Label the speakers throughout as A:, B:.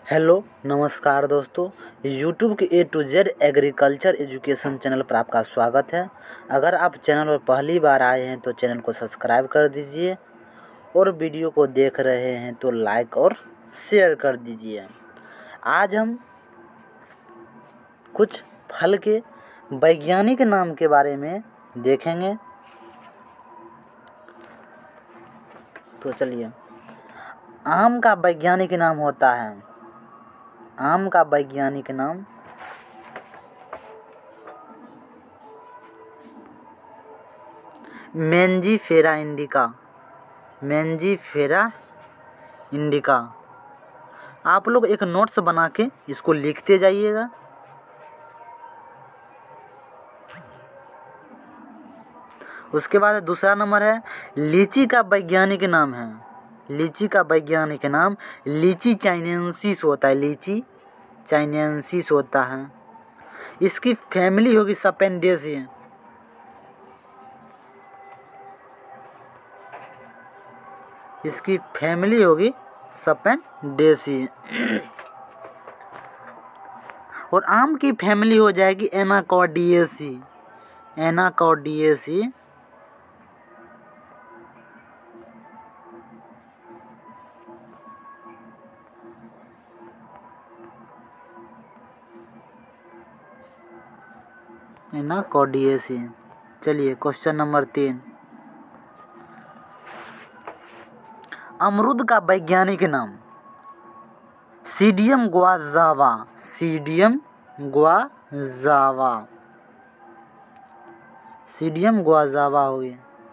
A: Hello नमस्कार दोस्तों, YouTube के A to Z agriculture education channel पर आपका स्वागत है। अगर आप चैनल पर पहली बार आए हैं तो चैनल को सब्सक्राइब कर दीजिए और वीडियो को देख रहे हैं तो लाइक और शेयर कर दीजिए। आज हम कुछ फल के वैज्ञानिक नाम के बारे में देखेंगे। तो चलिए, आम का वैज्ञानिक नाम होता है, आम का वैज्ञानिक नाम मैंजीफेरा इंडिका, मैंजीफेरा इंडिका। आप लोग एक नोट्स बना के इसको लिखते जाइएगा। उसके बाद दूसरा नंबर है, लीची का वैज्ञानिक नाम है, लीची का वैज्ञानिक नाम लीची चाइनेंसिस होता है, लीची चाइनेंसिस होता है। इसकी फैमिली होगी सपेंडेसी, इसकी फैमिली होगी सपेंडेसी। और आम की फैमिली हो जाएगी एनाकॉर्डियेसी, एनाकॉर्डियेसी। एनाकॉर्डियेसी। चलिए क्वेश्चन नंबर 3, अमरूद का वैज्ञानिक नाम सीडियम गुआज़ावा, सीडियम गुआज़ावा, सीडियम गुआज़ावा होगी।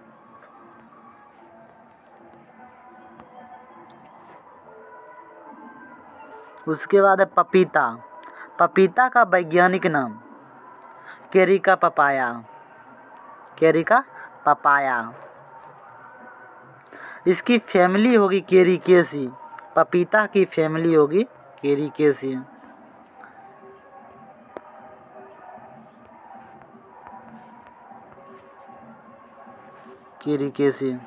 A: उसके बाद है पपीता, पपीता का वैज्ञानिक नाम केरिका पपाया, केरिका पपाया। इसकी फैमिली होगी केरिकेसी, पपीता की फैमिली होगी केरिकेसी। केरिकेसी।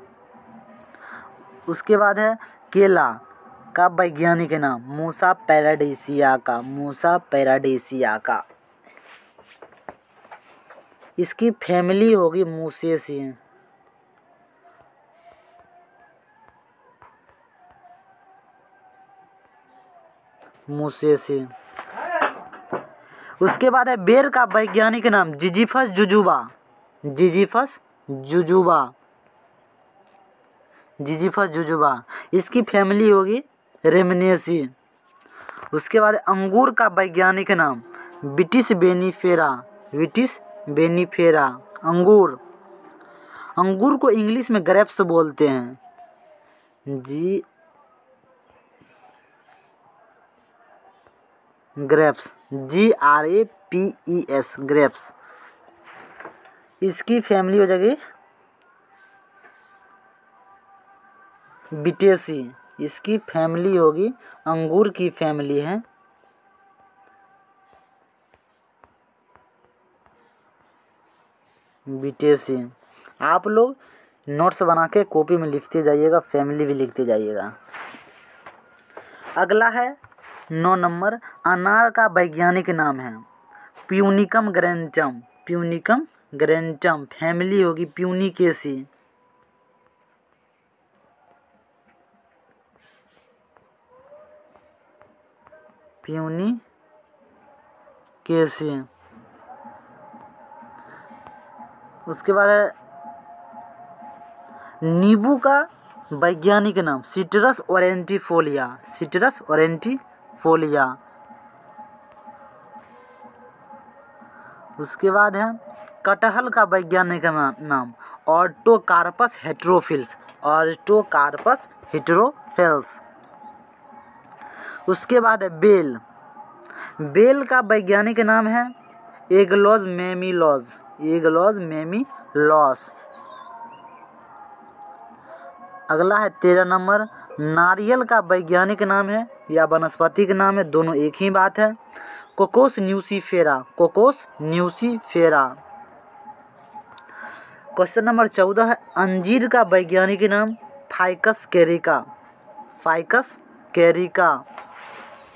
A: उसके बाद है केला का वैज्ञानिक नाम मूसा पैराडीसियाका, मूसा पैराडीसियाका। इसकी फैमिली होगी मूसेसी, मूसेसी। उसके बाद है बेर का वैज्ञानिक नाम जिजीफस जुजुबा, जिजीफस जुजुबा, जिजीफस जुजुबा। इसकी फैमिली होगी रेमनेसी। उसके बाद अंगूर का वैज्ञानिक नाम विटिस बेनीफेरा, विटिस बेनीफेरा। अंगूर, अंगूर को इंग्लिश में ग्रेप्स बोलते हैं, ग्रेप्स, GRAPES, ग्रेप्स। इसकी फैमिली हो जाएगी बिटेसी, इसकी फैमिली होगी, अंगूर की फैमिली है बिटेसी। आप लोग नोट्स बना के कॉपी में लिखते जाइएगा, फैमिली भी लिखते जाइएगा। अगला है 9 नंबर, अनार का वैज्ञानिक नाम है प्यूनिकम ग्रेंटम, प्यूनिकम ग्रेंटम। फैमिली होगी प्यूनिकेसी, प्यूनिकेसी। उसके बाद है नींबू का वैज्ञानिक नाम सिट्रस ओरेंटिफोलिया, सिट्रस ओरेंटिफोलिया। उसके बाद है कटहल का वैज्ञानिक नाम ऑर्टोकार्पस हेटेरोफिल्स, ऑर्टोकार्पस हेटेरोफिल्स। उसके बाद है बेल, बेल का वैज्ञानिक नाम है एगलोज मेमिलोज, एगलोज मेमिलोस। अगला है 13 नंबर, नारियल का वैज्ञानिक नाम है या वनस्पति का नाम है, दोनों एक ही बात है, Cocos nucifera, Cocos nucifera. Question number 14 है, अंजीर का वैज्ञानिक नाम Ficus carica, Ficus carica.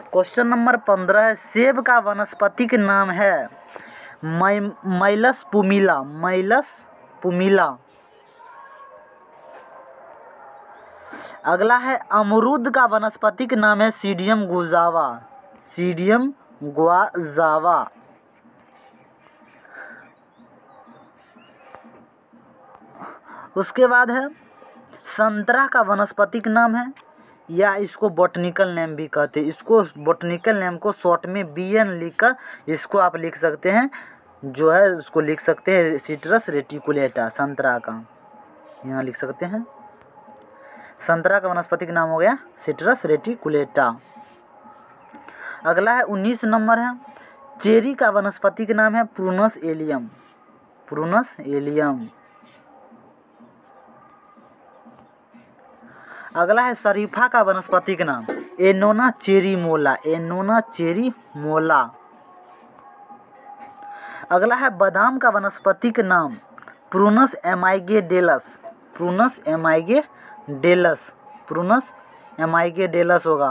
A: Question number 15 है, सेब का वानस्पतिक नाम है माइलस पुमिला। माइलस पुमिला। अगला है, अमरूद का वानस्पतिक नाम है सीडियम गुआज़ा। सीडियम गुआज़ा। उसके बाद है, संतरा का वानस्पतिक नाम है, या इसको बॉटनिकल नेम भी कहते हैं। इसको बॉटनिकल नेम को शॉर्ट में BN लिखकर इसको आप लिख सकते हैं, जो है उसको लिख सकते हैं सिट्रस रेटिकुलेटा। संतरा का यहाँ लिख सकते हैं, संतरा का वानस्पतिक नाम हो गया सिट्रस रेटिकुलेटा। अगला है 19 नंबर है, चेरी का वानस्पतिक नाम है प्रूनस एलियम। Prunus allium. अगला है, शरीफा का वानस्पतिक नाम एनोना चेरीमोला। एनोना चेरीमोला। अगला है, बादाम का वानस्पतिक नाम Prunus amygdalus. Prunus amygdalus. Prunus amygdalus होगा।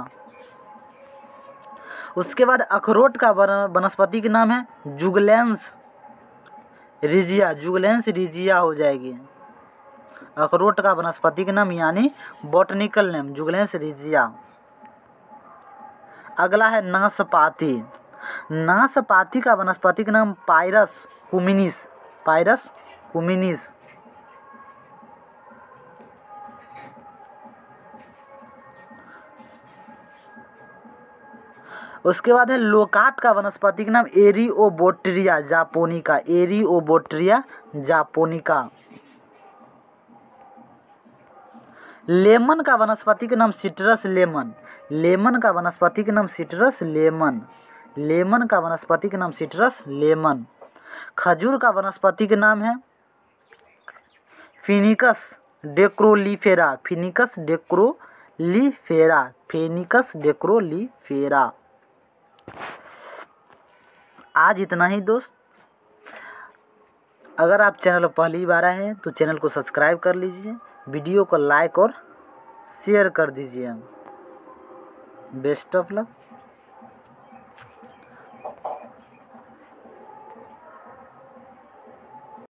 A: उसके बाद अखरोट का वनस्पतिक नाम है जुगलैंस रिजिया। जुगलैंस रिजिया हो जाएगी अखरोट का वनस्पतिक नाम, यानी बॉटनिकल नेम जुगलैंस रिजिया। अगला है, नाशपाती। नाशपाती का वनस्पतिक नाम पायरस कुमिनिस। पायरस कुमिनिस। उसके बाद है, लोकाट का वनस्पतिक नाम Eriobotrya japonica. Eriobotrya japonica. Lemon का वनस्पतिक नाम सिट्रस लेमन। लेमन का वनस्पतिक नाम सिट्रस लेमन। लेमन का वनस्पतिक नाम सिट्रस लेमन। खजूर का वनस्पतिक नाम है फिनिकस डेक्रोलीफेरा। फिनिकस डेक्रोलीफेरा। फिनिकस डेक्रोलीफेरा। आज इतना ही दोस्त। अगर आप चैनल पर पहली बार आए हैं तो चैनल को सब्सक्राइब कर लीजिए, वीडियो को लाइक और शेयर कर दीजिए। Best of luck.